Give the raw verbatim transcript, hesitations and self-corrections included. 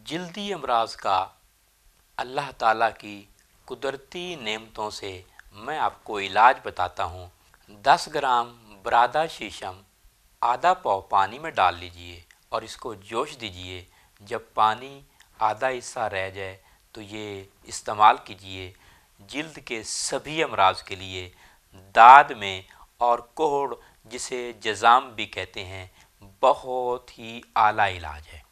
जल्दी अमराज का अल्लाह ताला की कुदरती नेमतों से मैं आपको इलाज बताता हूँ। दस ग्राम बरादा शीशम आधा पाव पानी में डाल लीजिए और इसको जोश दीजिए। जब पानी आधा हिस्सा रह जाए तो ये इस्तेमाल कीजिए। जिल्द के सभी अमराज के लिए, दाद में और कोढ़ जिसे जज़ाम भी कहते हैं, बहुत ही आला इलाज है।